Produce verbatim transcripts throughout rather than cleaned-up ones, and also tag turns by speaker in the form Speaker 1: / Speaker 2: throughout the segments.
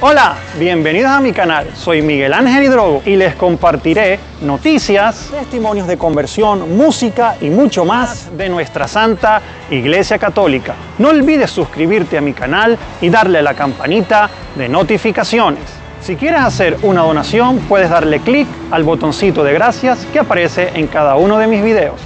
Speaker 1: Hola, bienvenidos a mi canal, soy Miguel Ángel Hidrogo y les compartiré noticias, testimonios de conversión, música y mucho más de nuestra Santa Iglesia Católica. No olvides suscribirte a mi canal y darle a la campanita de notificaciones. Si quieres hacer una donación, puedes darle clic al botoncito de gracias que aparece en cada uno de mis videos.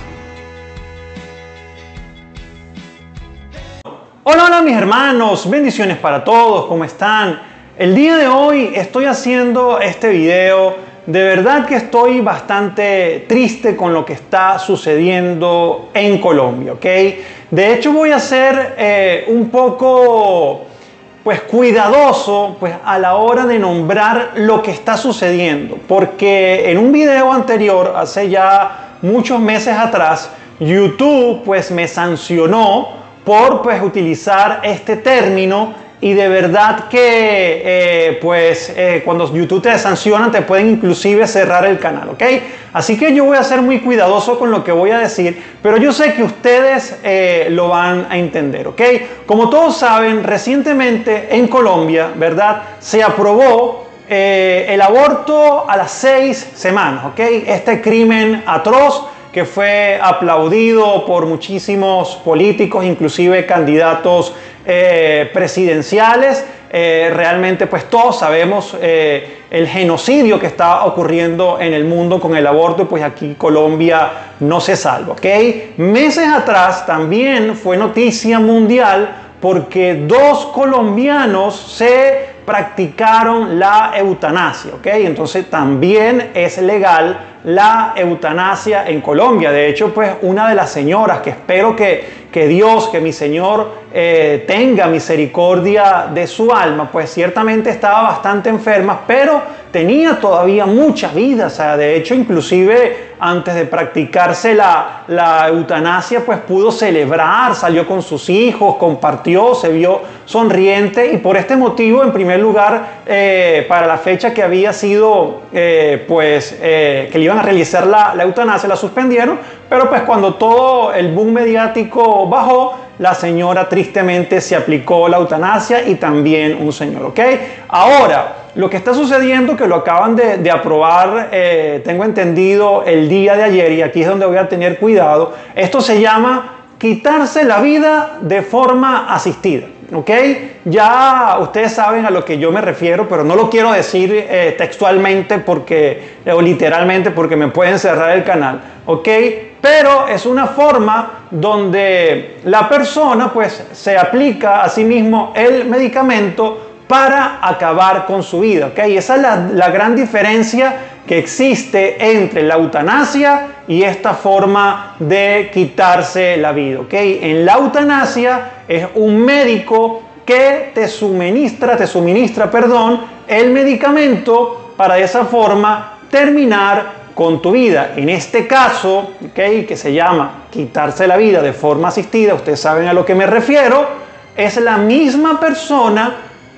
Speaker 1: Hola, hola mis hermanos, bendiciones para todos, ¿cómo están? El día de hoy estoy haciendo este video, de verdad que estoy bastante triste con lo que está sucediendo en Colombia, ¿ok? De hecho voy a ser eh, un poco pues cuidadoso pues a la hora de nombrar lo que está sucediendo, porque en un video anterior, hace ya muchos meses atrás, YouTube pues me sancionó por pues utilizar este término. Y de verdad que eh, pues eh, cuando YouTube te sancionan te pueden inclusive cerrar el canal, ¿ok? Así que yo voy a ser muy cuidadoso con lo que voy a decir, pero yo sé que ustedes eh, lo van a entender, ¿ok? Como todos saben, recientemente en Colombia, ¿verdad? Se aprobó eh, el aborto a las seis semanas, ¿ok? Este crimen atroz que fue aplaudido por muchísimos políticos, inclusive candidatos eh, presidenciales. Eh, realmente pues todos sabemos eh, el genocidio que está ocurriendo en el mundo con el aborto, pues aquí Colombia no se salva, ¿ok? Meses atrás también fue noticia mundial porque dos colombianos se practicaron la eutanasia, ¿ok? Entonces también es legal la eutanasia en Colombia. De hecho, pues una de las señoras que espero que, que Dios, que mi Señor eh, tenga misericordia de su alma, pues ciertamente estaba bastante enferma, pero tenía todavía mucha vida. O sea, de hecho, inclusive antes de practicarse la, la eutanasia, pues pudo celebrar, salió con sus hijos, compartió, se vio sonriente y por este motivo, en primer lugar, eh, para la fecha que había sido, eh, pues, eh, que le iban a realizar la, la eutanasia, la suspendieron, pero pues cuando todo el boom mediático bajó, la señora tristemente se aplicó la eutanasia y también un señor, ¿ok? Ahora, lo que está sucediendo, que lo acaban de, de aprobar, eh, tengo entendido, el día de ayer, y aquí es donde voy a tener cuidado, esto se llama quitarse la vida de forma asistida, ¿ok? Ya ustedes saben a lo que yo me refiero, pero no lo quiero decir eh, textualmente porque, eh, o literalmente porque me pueden cerrar el canal, ¿ok? Pero es una forma donde la persona pues se aplica a sí mismo el medicamento para acabar con su vida, ¿ok? Y esa es la, la gran diferencia que existe entre la eutanasia y esta forma de quitarse la vida, ¿ok? En la eutanasia es un médico que te suministra, te suministra, perdón, el medicamento para de esa forma terminar con tu vida. En este caso, ¿okay?, que se llama quitarse la vida de forma asistida, ustedes saben a lo que me refiero, es la misma persona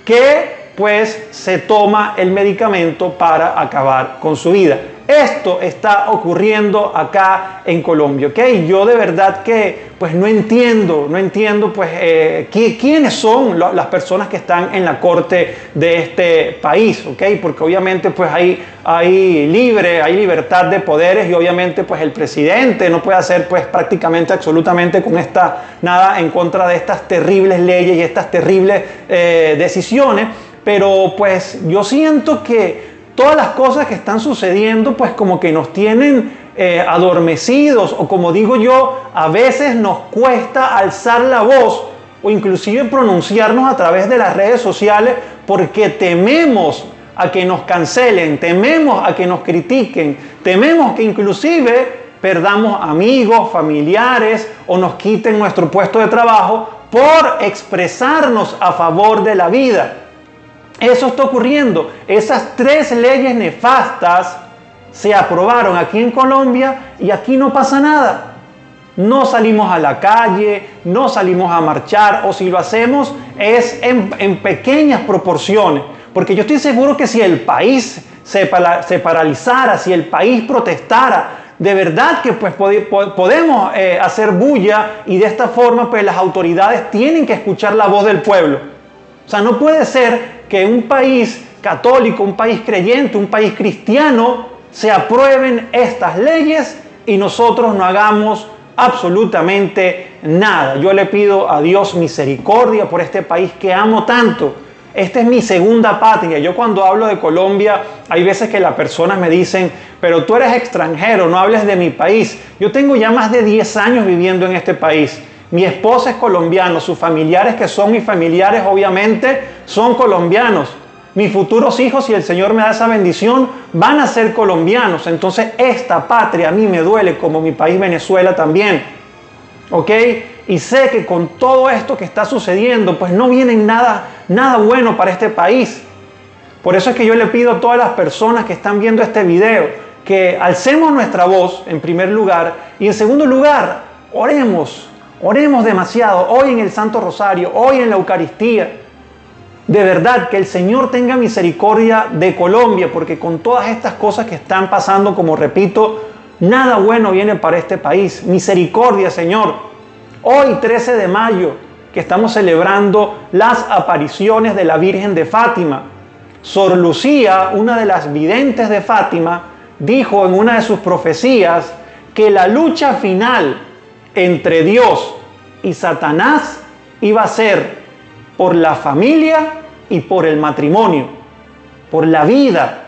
Speaker 1: que pues se toma el medicamento para acabar con su vida. Esto está ocurriendo acá en Colombia, ¿ok? Yo de verdad que pues no entiendo, no entiendo pues eh, ¿qui quiénes son lo, las personas que están en la corte de este país, ¿ok? Porque obviamente pues hay, hay libre, hay libertad de poderes y obviamente pues el presidente no puede hacer pues prácticamente absolutamente con esta nada en contra de estas terribles leyes y estas terribles eh, decisiones, pero pues yo siento que todas las cosas que están sucediendo pues como que nos tienen eh, adormecidos, o como digo yo, a veces nos cuesta alzar la voz o inclusive pronunciarnos a través de las redes sociales porque tememos a que nos cancelen, tememos a que nos critiquen, tememos que inclusive perdamos amigos, familiares o nos quiten nuestro puesto de trabajo por expresarnos a favor de la vida. Eso está ocurriendo. Esas tres leyes nefastas se aprobaron aquí en Colombia y aquí no pasa nada. No salimos a la calle, no salimos a marchar, o si lo hacemos es en, en pequeñas proporciones. Porque yo estoy seguro que si el país se, se paralizara, si el país protestara, de verdad que pues pod podemos eh, hacer bulla y de esta forma pues las autoridades tienen que escuchar la voz del pueblo. O sea, no puede ser que un país católico, un país creyente, un país cristiano, se aprueben estas leyes y nosotros no hagamos absolutamente nada. Yo le pido a Dios misericordia por este país que amo tanto. Esta es mi segunda patria. Yo cuando hablo de Colombia, hay veces que las personas me dicen, pero tú eres extranjero, no hables de mi país. Yo tengo ya más de diez años viviendo en este país. Mi esposa es colombiana, sus familiares, que son mis familiares, obviamente, son colombianos. Mis futuros hijos, si el Señor me da esa bendición, van a ser colombianos. Entonces, esta patria a mí me duele, como mi país Venezuela también. ¿Ok? Y sé que con todo esto que está sucediendo, pues no viene nada, nada bueno para este país. Por eso es que yo le pido a todas las personas que están viendo este video, que alcemos nuestra voz, en primer lugar, y en segundo lugar, oremos. Oremos demasiado, hoy en el Santo Rosario, hoy en la Eucaristía. De verdad, que el Señor tenga misericordia de Colombia, porque con todas estas cosas que están pasando, como repito, nada bueno viene para este país. Misericordia, Señor. Hoy, trece de mayo, que estamos celebrando las apariciones de la Virgen de Fátima. Sor Lucía, una de las videntes de Fátima, dijo en una de sus profecías que la lucha final entre Dios y Satanás iba a ser por la familia y por el matrimonio, por la vida.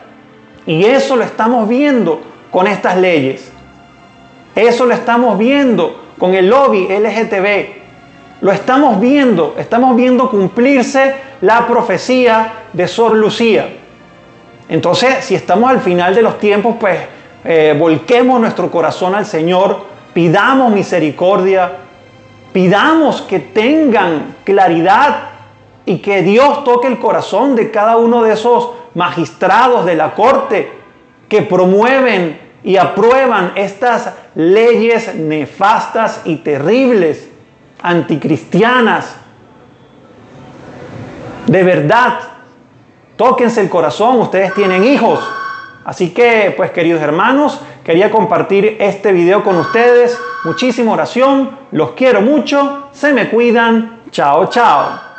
Speaker 1: Y eso lo estamos viendo con estas leyes. Eso lo estamos viendo con el lobby L G T B. Lo estamos viendo, estamos viendo cumplirse la profecía de Sor Lucía. Entonces, si estamos al final de los tiempos, pues eh, volquemos nuestro corazón al Señor, pidamos misericordia, pidamos que tengan claridad y que Dios toque el corazón de cada uno de esos magistrados de la corte que promueven y aprueban estas leyes nefastas y terribles, anticristianas. De verdad, tóquense el corazón, ustedes tienen hijos. Así que, pues queridos hermanos, quería compartir este video con ustedes. Muchísima oración, los quiero mucho, se me cuidan. Chao, chao.